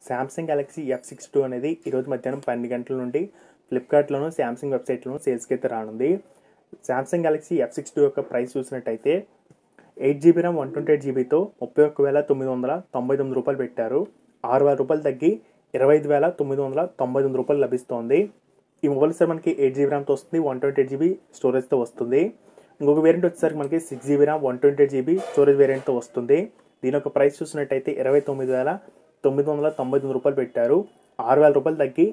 Samsung Galaxy F62 అనేది ఈరోజు మధ్యాహ్నం 12 గంటల నుండి ఫ్లిప్కార్ట్లోను శాంసంగ్ వెబ్సైట్లోను సేల్స్కి అయితే రానుంది. శాంసంగ్ గెలాక్సీ F62 యొక్క ప్రైస్ చూసినట్టయితే 8GB ర్యామ్ 128GBతో 31,999 రూపాయలు పెట్టారు. 6,000 రూపాయలు తగ్గి 25,999 రూపాయలు లభిస్తోంది. ఈ మొబైల్ సార్ మనకి 8GB ర్యామ్తో వస్తుంది, 128GB స్టోరేజ్తో వస్తుంది. ఇంకొక వేరియంట్ వచ్చేసరికి మనకి 6GB ర్యామ్ 128GB స్టోరేజ్ వేరియంట్తో వస్తుంది. దీని యొక్క ప్రైస్ చూసినట్టయితే 29,999 రూపాయలు పెట్టారు. 6,000 రూపాయలు తగ్గి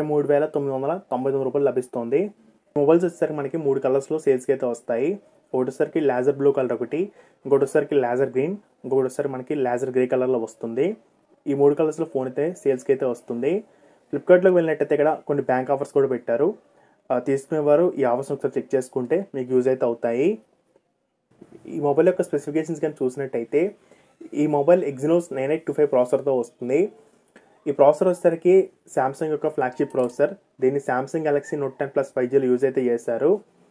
23,999 రూపాయలు లభిస్తుంది. మొబైల్స్ వచ్చేసరికి మనకి 3 కలర్స్లో సేల్స్కి అయితే వస్తాయి. ఒకటిసరికి లేజర్ బ్లూ కలర్ ఒకటి, ఇంకోటిసరికి లేజర్ గ్రీన్, ఇంకొకటిసరికి మనకి లేజర్ గ్రే కలర్లో వస్తుంది. ఈ 3 కలర్స్లో ఫోన్ అయితే సేల్స్కి అయితే వస్తుంది. ఫ్లిప్కార్ట్లోకి వెళ్ళినట్టయితే ఇక్కడ కొన్ని బ్యాంక్ ఆఫర్స్ కూడా పెట్టారు. తీసుకునేవారు ఈ ఆఫర్స్ ఒకసారి చెక్ చేసుకుంటే మీకు యూజ్ అయితే అవుతాయి. ఈ మొబైల్ యొక్క స్పెసిఫికేషన్స్ కానీ చూసినట్టయితే ఈ మొబైల్ ఎగ్జినోస్ 9825 ప్రాసెసర్తో వస్తుంది. ఈ ప్రాసెసర్ వచ్చేసరికి శాంసంగ్ యొక్క ఫ్లాగ్షిప్ ప్రాసెసర్. దీన్ని శాంసంగ్ గెలాక్సీ నోట్ 10 ప్లస్ 5Gలో యూజ్ అయితే చేశారు.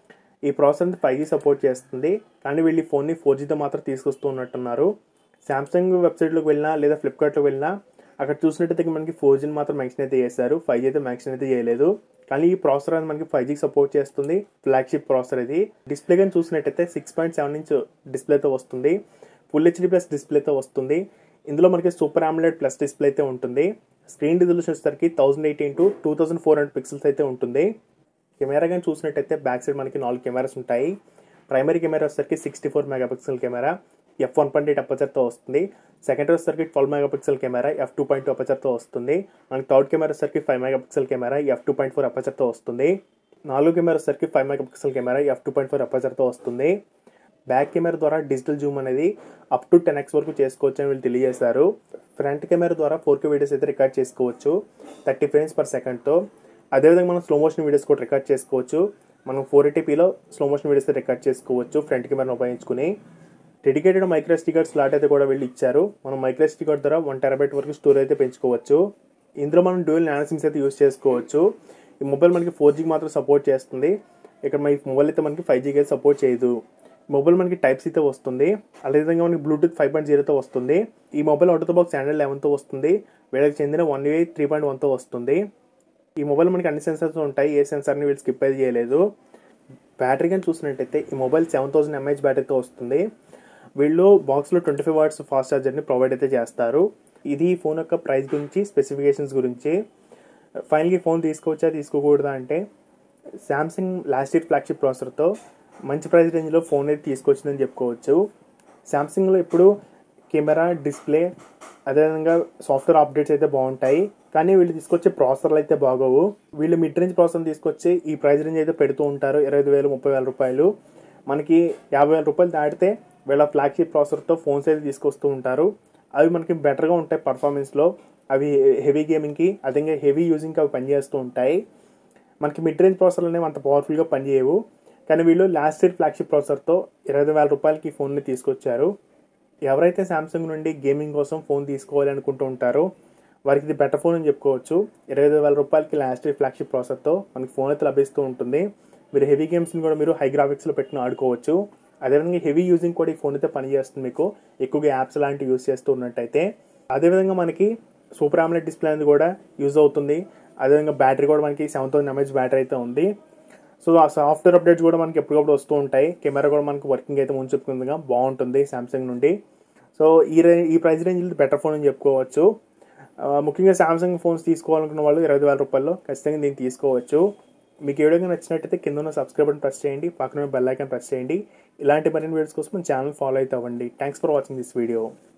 ఈ ప్రాసెసర్ 5G సపోర్ట్ చేస్తుంది, కానీ వీళ్ళు ఈ ఫోన్ని 4Gతో మాత్రం తీసుకొస్తూ ఉన్నట్టున్నారు. శాంసంగ్ వెబ్సైట్లోకి వెళ్ళినా లేదా ఫ్లిప్కార్ట్లోకి వెళ్ళినా అక్కడ చూసినట్టయితే మనకి 4Gని మాత్రం మెన్షన్ అయితే చేశారు, 5G అయితే మెన్షన్ అయితే చేయలేదు. కానీ ఈ ప్రాసెసర్ అనేది మనకి 5G సపోర్ట్ చేస్తుంది. ఫ్లాగ్షిప్ ప్రాసెసర్ ఇది. డిస్ప్లే కానీ చూసినట్టయితే 6.7 ఇంచ్ డిస్ప్లేతో వస్తుంది. ఫుల్ HD ప్లస్ డిస్ప్లేతో వస్తుంది. ఇందులో మనకి సూపర్ AMOLED ప్లస్ డిస్ప్లే అయితే ఉంటుంది. స్క్రీన్ రిజల్యూషన్ వచ్చేసరికి 1080x2400 పిక్సెల్స్ అయితే ఉంటుంది. కెమెరా కానీ చూసినట్టయితే బ్యాక్ సైడ్ మనకి 4 కెమెరాస్ ఉంటాయి. ప్రైమరీ కెమెరా వచ్చేసరికి 64 మెగాపిక్సెల్ కెమెరా f1.8 అపర్చర్తో వస్తుంది. సెకండరీ వచ్చేసరికి 12 మెగాపిక్సెల్ కెమెరా f2.2 అపర్చర్తో వస్తుంది. మనకి థర్డ్ కెమెరా వచ్చేసరికి 5 మెగాపిక్సెల్ కెమెరా f2.4 అపర్చర్తో వస్తుంది. 4 కెమెరా వచ్చేసరికి 5 మెగాపిక్సెల్ కెమెరా f2.4 అపర్చర్తో వస్తుంది. బ్యాక్ కెమెరా ద్వారా డిజిటల్ జూమ్ అనేది అప్ టు 10x వరకు చేసుకోవచ్చు అని వీళ్ళు తెలియజేశారు. ఫ్రంట్ కెమెరా ద్వారా 4K వీడియోస్ అయితే రికార్డ్ చేసుకోవచ్చు 30 ఫ్రేమ్స్ పర్ సెకండ్తో. అదేవిధంగా మనం స్లో మోషన్ వీడియోస్ కూడా రికార్డ్ చేసుకోవచ్చు. మనం 480pలో స్లో మోషన్ వీడియోస్ అయితే రికార్డ్ చేసుకోవచ్చు ఫ్రంట్ కెమెరాను ఉపయోగించుకుని. Dedicated micro SD card slot అయితే కూడా వీళ్ళు ఇచ్చారు. మనం మైక్రో SD కార్డ్ ద్వారా 1TB వరకు స్టోరేజ్ అయితే పెంచుకోవచ్చు. ఇందులో మనం డ్యూయల్ నానో సిమ్స్ అయితే యూజ్ చేసుకోవచ్చు. ఈ మొబైల్ మనకి 4Gకి మాత్రం సపోర్ట్ చేస్తుంది. ఇక్కడ ఈ మొబైల్ అయితే మనకి 5Gకి అయితే సపోర్ట్ చేయదు. మొబైల్ మనకి టైప్ C తో వస్తుంది. అదేవిధంగా మనకి బ్లూటూత్ 5.0తో వస్తుంది. ఈ mobile out of the box Android 11తో వస్తుంది. వీళ్ళకి చెందిన One UI 3.1తో వస్తుంది. ఈ మొబైల్ మనకి అన్ని సెన్సర్స్ ఉంటాయి, ఏ సెన్సర్ని వీళ్ళు స్కిప్ అయితే చేయలేదు. బ్యాటరీ కానీ చూసినట్టయితే ఈ మొబైల్ 7000 mAh బ్యాటరీతో వస్తుంది. వీళ్ళు బాక్స్లో 25 watts ఫాస్ట్ ఛార్జర్ని ప్రొవైడ్ అయితే చేస్తారు. ఇది ఈ ఫోన్ యొక్క ప్రైస్ గురించి, స్పెసిఫికేషన్స్ గురించి. ఫైనల్గా ఫోన్ తీసుకోవచ్చా తీసుకోకూడదా అంటే శాంసంగ్ లాస్ట్ ఇయర్ ఫ్లాగ్షిప్ ప్రాసెసర్తో మంచి ప్రైస్ రేంజ్లో ఫోన్ అయితే తీసుకొచ్చిందని చెప్పుకోవచ్చు. శాంసంగ్లో ఇప్పుడు కెమెరా, డిస్ప్లే, అదేవిధంగా సాఫ్ట్వేర్ అప్డేట్స్ అయితే బాగుంటాయి, కానీ వీళ్ళు తీసుకొచ్చే ప్రాసెసర్లు అయితే బాగోవు. వీళ్ళు మిడ్ రేంజ్ ప్రాసెసర్ తీసుకొచ్చి ఈ ప్రైస్ రేంజ్ అయితే పెడుతూ ఉంటారు. 25,000, 30,000 రూపాయలు. మనకి 50,000 రూపాయలు దాటితే వీళ్ళ ఫ్లాగ్షిప్ ప్రాసెసర్తో ఫోన్స్ అయితే తీసుకొస్తూ ఉంటారు. అవి మనకి బెటర్గా ఉంటాయి పర్ఫార్మెన్స్లో. అవి హెవీ గేమింగ్కి, అదేవిధంగా హెవీ యూజింగ్కి అవి పనిచేస్తూ ఉంటాయి. మనకి మిడ్ రేంజ్ ప్రాసెసర్లు అనేవి అంత పవర్ఫుల్గా పనిచేయవు. కానీ వీళ్ళు లాస్ట్ ఇయర్ ఫ్లాగ్షిప్ ప్రాసెసర్తో 25,000 రూపాయలకి ఈ ఫోన్ని తీసుకొచ్చారు. ఎవరైతే శాంసంగ్ నుండి గేమింగ్ కోసం ఫోన్ తీసుకోవాలి అనుకుంటూ ఉంటారో వారికి ఇది బెటర్ ఫోన్ అని చెప్పుకోవచ్చు. 25,000 రూపాయలకి లాస్ట్ ఇయర్ ఫ్లాగ్షిప్ ప్రాసెసర్తో మనకి ఫోన్ అయితే లభిస్తూ ఉంటుంది. మీరు హెవీ గేమ్స్ని కూడా మీరు హై గ్రాఫిక్స్లో పెట్టుకుని ఆడుకోవచ్చు. అదేవిధంగా హెవీ యూజింగ్ కూడా ఈ ఫోన్ అయితే పనిచేస్తుంది. మీకు ఎక్కువగా యాప్స్ లాంటివి యూజ్ చేస్తూ ఉన్నట్టయితే. అదేవిధంగా మనకి సూపర్ AMOLED డిస్ప్లే అనేది కూడా యూజ్ అవుతుంది. అదేవిధంగా బ్యాటరీ కూడా మనకి 7000 mAh బ్యాటరీ అయితే ఉంది. సో ఆ సాఫ్ట్వేర్ అప్డేట్స్ కూడా మనకి ఎప్పటికప్పుడు వస్తూ ఉంటాయి. కెమెరా కూడా మనకి వర్కింగ్ అయితే ముందు చెప్పుకుందిగా బాగుంటుంది శాంసంగ్ నుండి. సో ఈ ప్రైస్ రేంజ్లో బెటర్ ఫోన్ అని చెప్పుకోవచ్చు. ముఖ్యంగా శాంసంగ్ ఫోన్స్ తీసుకోవాలనుకున్న వాళ్ళు 25,000 రూపాయల్లో ఖచ్చితంగా దీన్ని తీసుకోవచ్చు. మీకు ఏ వీడియో నచ్చినట్టయితే కింద ఉన్న సబ్స్క్రైబ్ బటన్ ప్రెస్ చేయండి, పక్కన బెల్ ఐకాన్ ప్రెస్ చేయండి. ఇలాంటి మరిన్ని వీడియోస్ కోసం మన ఛానల్ ఫాలో అయితే అవ్వండి. Thanks for watching this video.